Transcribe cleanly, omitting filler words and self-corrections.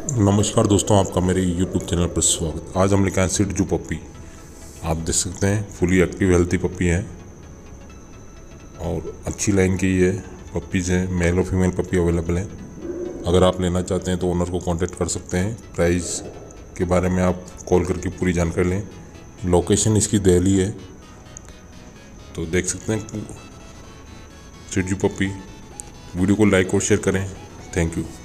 नमस्कार दोस्तों, आपका मेरे YouTube चैनल पर स्वागत। आज हम लेकर आए शिट्जू पप्पी। आप देख सकते हैं फुली एक्टिव हेल्थी पप्पी है और अच्छी लाइन की ये पप्पीज़ हैं। मेल और फीमेल पप्पी अवेलेबल है। अगर आप लेना चाहते हैं तो ओनर को कांटेक्ट कर सकते हैं। प्राइस के बारे में आप कॉल करके पूरी जानकारी लें। लोकेशन इसकी दिल्ली है। तो देख सकते हैं शिट्जू पप्पी। वीडियो को लाइक और शेयर करें। Thank you.